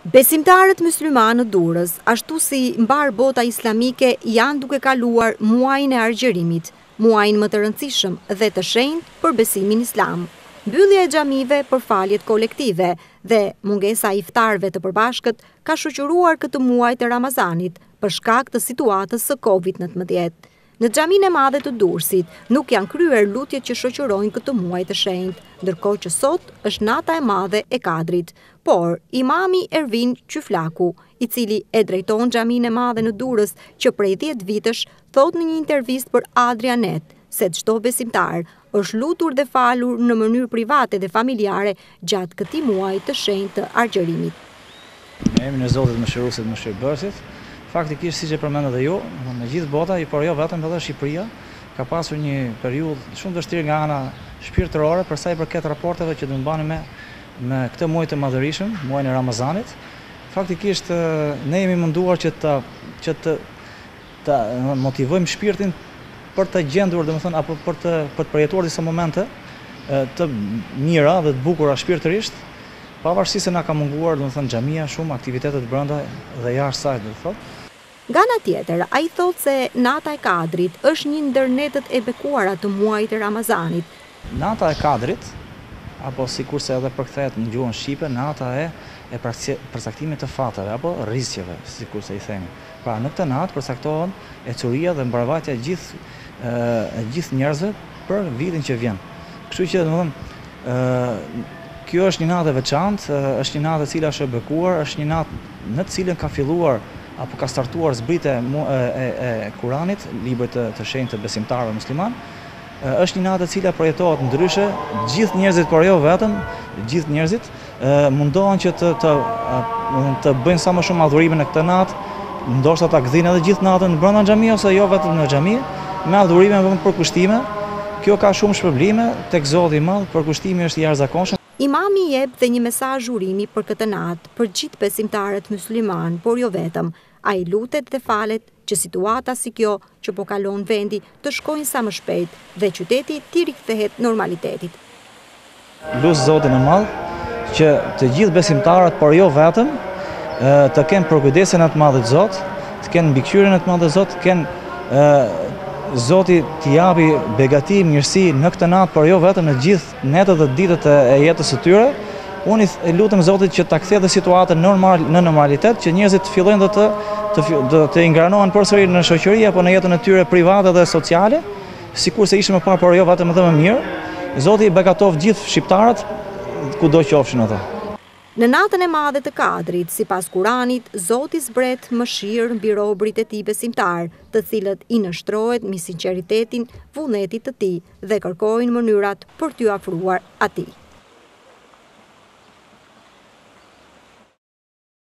Besimtarët myslimanë në Durrës, ashtu si mbar bota islamike, janë duke kaluar muajin e argjerimit, muajin më të rëndësishëm dhe të shenjtë për besimin islam. Mbyllja e xhamive për faljet kolektive dhe mungesa e iftarëve të përbashkët ka shoqëruar këtë muaj të Ramazanit për shkak të situatës së Covid-19. Në xhaminë e madhe të Durrësit nuk janë kryer lutjet që shoqërojnë këtë muaj të shenjtë, ndërkohë që sot është nata e madhe e Kadrit. Por imami Ervin Qyflaku, i cili e drejton xhaminë e madhe në Durrës që prej 10 vitesh, thot në një intervistë për Adrianet se çdo besimtar është lutur dhe falur në mënyrë private dhe familjare gjatë këtij muaji të shenjtë të argjerimit. Ne jemi në Zotit Mëshiruesit, Mëshirbërësit. Faktikisht, siç e përmendët edhe ju, në gjithë bota, por jo vetëm edhe Shqipëria, ka pasur një periudhë shumë vështirë nga ana shpirtërore për sa i përket raporteve që do të mbani me këtë muaj të madhërisëm, muajin e Ramazanit. Faktikisht ne jemi munduar që të motivojmë shpirtin për të gjendur, domethënë, apo për të përjetuar disa momente të mira dhe të bukura shpirtërisht, pavarësisht se na ka munguar, domethënë, xhamia, shumë aktivitetet brenda dhe jashtë saj, do të thotë. Nga ana tjetër, ai thotë se nata e Kadrit është një ndër netët e bekuara të muajit të Ramazanit. Nata e Kadrit, apo sikurse edhe përkthehet në gjuhën shqipe, nata e përcaktimit të fateve apo rrisjeve, sikurse i themi. Pra në këtë natë përcaktohen ecuria dhe mbarvajtja e gjithë njerëzve për vitin që vjen. Kështu që domethënë kjo është një natë e veçantë, është një natë e cila është e bekuar, është një natë në të cilën ka filluar apo ka startuar zbritja e Kuranit, librit të shenjtë të besimtarëve musliman. Është një natë e cila projetohet ndryshe, gjithë njerëzit, por jo vetëm, gjithë njerëzit mundohen që të bëjnë sa më shumë adhurime në këtë natë, ndoshta ta gdhinë edhe gjithë natën brenda xhamisë ose jo vetëm në xhami, me adhurime dhe përkushtime. Kjo ka shumë shpërblime tek Zoti i Madh, përkushtimi është i jashtëzakonshëm. Imami jep dhe një mesazh urimi për këtë natë për gjithë besimtarët musliman, por jo vetëm. Ai lutet dhe falet që situata si kjo që po kalon vendi të shkojnë sa më shpejt dhe qyteti të rikthehet normalitetit. Lut Zotin e Madh që të gjithë besimtarët, por jo vetëm, të kenë përkujdesin e të Madhit Zot, të kenë mbikëqyrjen e të Madhit Zot, të kenë Zoti t'i japi begati, mirësi në këtë natë, por jo vetëm në gjithë netët dhe ditët e jetës së tyre. Unë i lutem Zotit që ta kthejë situatën në normalitet, që njerëzit fillojnë të ingranohen përsëri në shoqëri apo në jetën e tyre private dhe sociale, sikurse ishte më parë, por jo vetëm edhe më mirë. Zoti i begatoft gjithë shqiptarët kudo qofshin ata. Në natën e madhe të Kadrit, sipas Kuranit, Zoti zbret mëshirë mbi robërit e tij besimtar, të cilët i nështrohet me sinqeritetin, vullnetit të tij dhe kërkojnë mënyrat për t'u afruar atij.